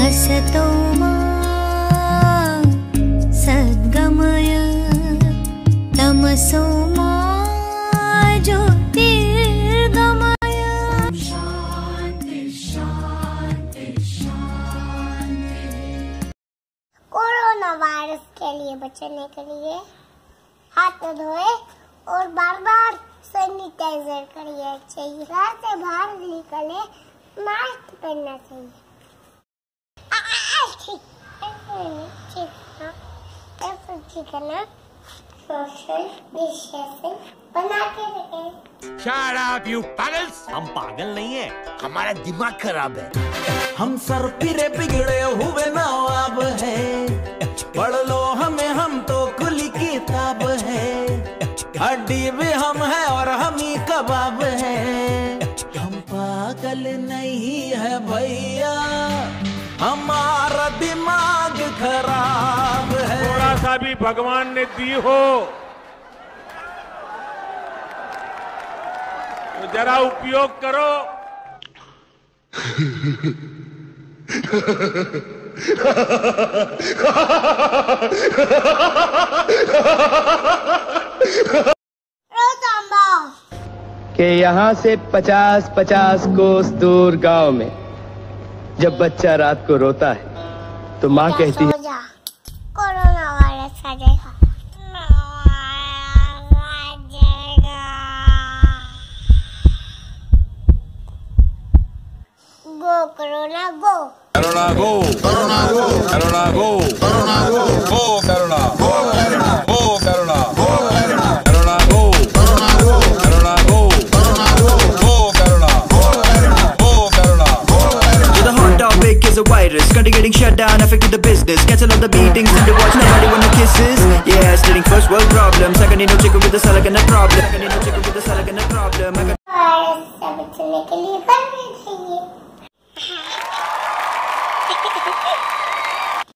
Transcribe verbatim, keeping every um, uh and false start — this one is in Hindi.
असतो मा सद्गमय तमसो मा ज्योतिर्गमय। शांति शांति शांति। कोरोना वायरस के लिए बचने के लिए हाथ धोए और बार बार सैनिटाइजर करिए चाहिए। घर से बाहर निकले मास्क पहनना चाहिए। ठीक है ना? सोशल डिस्टेंसिंग बना के रखें। Shut up, you pagals! हम पागल नहीं है, हमारा दिमाग खराब है। हम सर फिरे बिगड़े हुए नवाब है, पढ़ लो हमें, हम तो खुली किताब है। हड्डी भी हम है और हम ही कबाब है। हम पागल नहीं है भैया, हमारा दिमाग खराब है। थोड़ा सा भी भगवान ने दी हो तो जरा उपयोग करो। कि यहाँ से पचास पचास कोस दूर गांव में जब बच्चा रात को रोता है तो माँ कहती है कोरोना वायरस आ जाएगा। Go corona go, corona go, corona go, corona go, corona go, go corona, go corona, go corona, go corona, corona go, corona go, corona go, corona go, go corona, go corona, go corona, go corona. The hot topic is a virus, country getting shut down, affecting the business, cancel all the meetings and the watch, nobody wanna kisses. Yeah, stating first world problems. I can need no chicken with the salad and a problem. I can need no chicken with the salad and a problem. I got